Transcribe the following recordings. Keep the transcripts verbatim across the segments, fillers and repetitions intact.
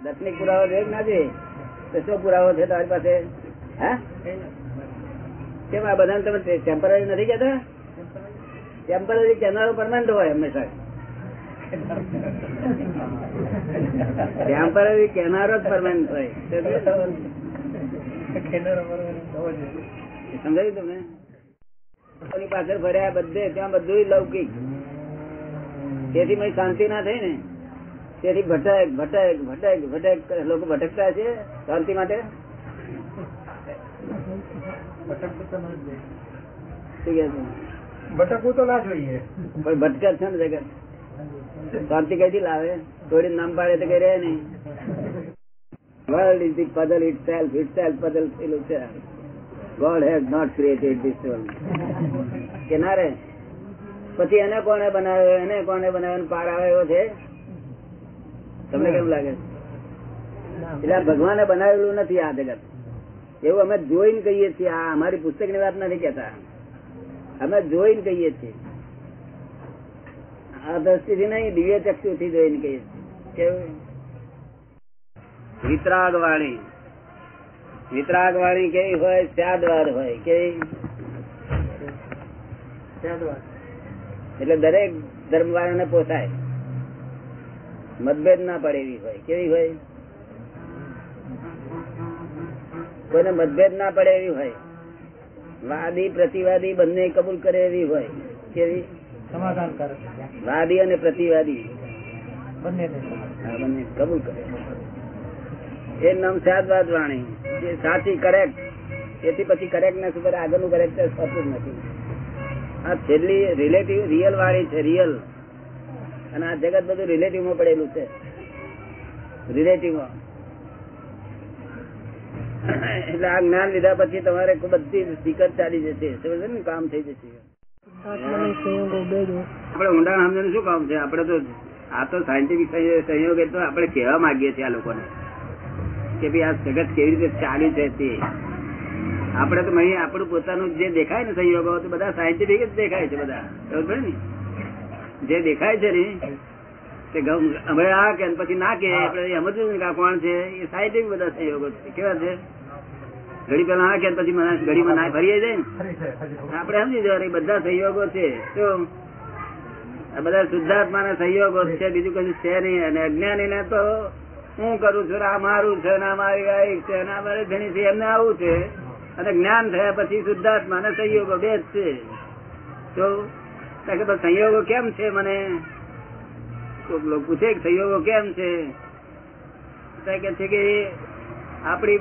દર્શનિક પુરાવો જોઈએ ના જોઈએ? તો શું પુરાવો છે તમારી પાસે? હા, કેમ આ બધા તમે ટેમ્પરરી નથી કહેતા? ટેમ્પરરી કેનારો પરમાનન્ટ હોય હંમેશા. ટેમ્પરરી કેનારો જ પરમાનન્ટ હોય. સમજાયું તમને? પાછળ ફર્યા બધે ત્યાં બધું લૌકિક. તેથી મય શાંતિ ના થઈ ને, તેથી ભટક ભટક ભટક ભટક લોકો ભટકતા છે શાંતિ માટે. ભટકવું તો ના જોઈએ, પણ ભટકે છે ને જગત. શાંતિ કઈથી લાવે? થોડી નામ પાડે તો કઈ રહે નહી. World is the puzzle itself, itself puzzle થયેલું છે. God has not created this world. કે ના રે? પછી એને કોને બનાવ્યો, એને કોને બનાવ્યો, પાર આવે એવો છે? તમને કેમ લાગે? એટલે ભગવાને બનાવેલું નથી આ જગત, એવું અમે જોઈને કહીએ છીએ. આ અમારી પુસ્તક ની વાત નથી કેતા, અમે જોઈને કહીએ છીએ. આ દ્રષ્ટિથી નહીં, દિવ્ય ચક્ષુ થી જોઈને કહીએ છીએ. કેવું? વિતરાગ વાણી. વિતરાગ વાણી કેવી હોય? સ્યાદવાર હોય. કેવી? એટલે દરેક ધર્મ વાળાને પોસાય, મતભેદ ના પડે એવી હોય. કેવી હોય? કોઈને મતભેદ ના પડે એવી હોય. વાદી પ્રતિવાદી બંને કબૂલ કરે એવી હોય. કેવી? સમાધાનકારક. વાદી અને પ્રતિવાદી બંને બંને કબૂલ કરે એ નામ સાદવાદ વાણી. જે સાચી કરેક્ટ, એથી પછી કરેક્ટનેસ ઉપર આગળનું કરેક્ટનેસ થતું નથી. આ છેલ્લી રિલેટિવ રિયલ વાળી છે, રિયલ. અને આ જગત બધું રિલેટિવ માં પડેલું છે, રિલેટિવ માં. એટલે આ જ્ઞાન લીધા પછી તમારે બધી દિક્કત ચાલી જશે, સમજ ને? કામ થઈ જશે. આપડે ઊંડાણ સમજવાનું શું કામ છે? આપડે તો આ તો સાયન્ટિફિક સહયોગ તો આપડે કહેવા માંગીએ છીએ આ લોકોને કે ભાઈ આ જગત કેવી રીતે ચાલ્યું છે તે. આપડે તો અહીં આપણું પોતાનું જે દેખાય ને સંયોગો, તો બધા સાયન્ટિફિક જ દેખાય છે. બધા ખબર ને જે દેખાય છે ને તે હવે આ કે પછી ના કે આપડે સમજવું કે કોણ છે એ સાયન્ટિફિક બધા સંયોગો છે. કેવા છે? ઘડી પેલા આ કે પછી ઘડીમાં ના ફરી જાય ને, આપડે સમજી જવા બધા સંયોગો છે. શું? આ બધા શુદ્ધાત્મા ના સંયોગો છે, બીજું કશું છે નહીં. અને અજ્ઞાની ને તો હું કરું છું, આ મારું છે, આ મારી ગાય છે, આ મારી ધણી છે, એમને આવું છે. અને જ્ઞાન થયા પછી શુદ્ધાત્મા ના સંયોગો બે જ છે. તો સંયોગો કેમ છે? મને પૂછે સંયોગો કેમ છે? કે છે કે આપડી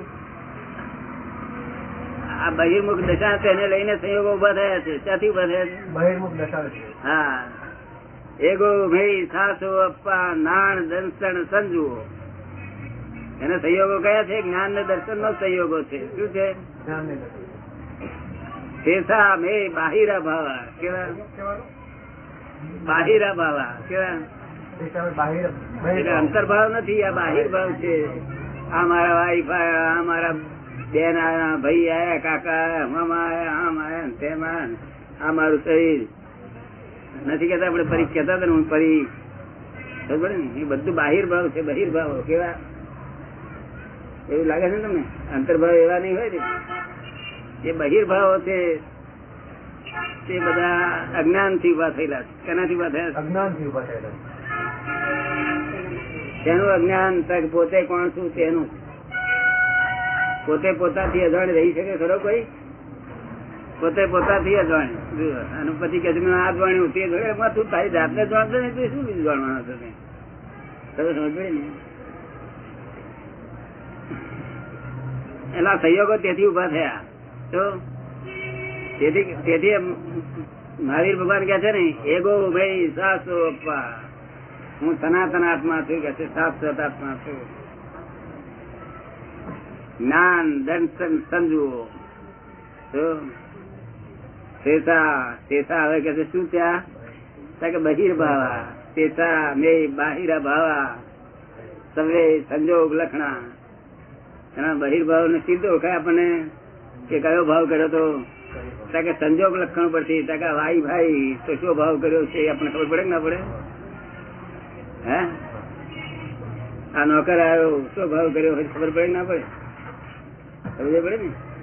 આ બહિર્મુખ દશા છે એને લઈને સંયોગો ઉભા થયા છે. ત્યાંથી ઉભા થયા છે બહિર્મુખ દશા. હા, એગો ભાઈ સાસો અપ્પા નાણ દર્શન સંજુઓ, એને સંયોગો કયા છે? જ્ઞાન ને દર્શન નો સંયોગો છે. શું છે? શેષા મે બાહિરા ભાવા. કેવા? બાહિરા ભાવા. કેવા? અંતર્ભાવ નથી, આ બાહિર ભાવ છે. આ મારા વાઈફ આયા, આ મારા બેન આયા, ભાઈ આયા, કાકા આયા, મામા આયા, આમ આયા, તેમાં આ મારું શરીર નથી કેતા. આપડે પરી કેતા હતા ને, હું પરી ખબર ને, એ બધું બાહિર ભાવ છે. બહિર ભાવ કેવા? એવું લાગે છે ને તમને? અંતર્ભાવ એવા નહીં હોય ને. એ બહિર્ભાવો છે તે બધા અજ્ઞાન થી ઉભા થયેલા છે. કેનાથી ઉભા થયા? અજ્ઞાન થી ઉભા થયેલા. તેનું અજ્ઞાન પોતે કોણ છું તેનું. પોતે પોતાથી અજાણ રહી શકે ખરો કોઈ? પોતે પોતાથી અજાણ. અને પછી કે મેં આ જાણ્યું તે જોડે તું તારી જાતને જાણતો ને, તું શું બીજું જાણવાનો હતો? તમે સમજ ને? એના સંયોગો તેથી ઉભા થયા. તો તેથી તેથી મહાવીર ભગવાન કે છે ને, એગો ભાઈ સાસો અપ્પા, હું સનાતન આત્મા છું કે છે, શાશ્વત આત્મા છું. જ્ઞાન દર્શન સમજવું. શેષા શેષા હવે કે છે શું? ત્યાં કે બહિર્ભાવા શેષા મે બાહિરા ભાવા સવે સંજોગ લખણા. એના બહિર્ભાવ ને સીધો ઓળખાય આપણને કે કયો ભાવ કર્યો તો? કે સંજોગ લખણ પડતી. ભાઈ ભાઈ તો શું ભાવ કર્યો છે આપણને ખબર પડે કે ના પડે? હે આ નોકર આવ્યો શું ભાવ કર્યો હોય ખબર પડે કે ના પડે સમજ પડે ને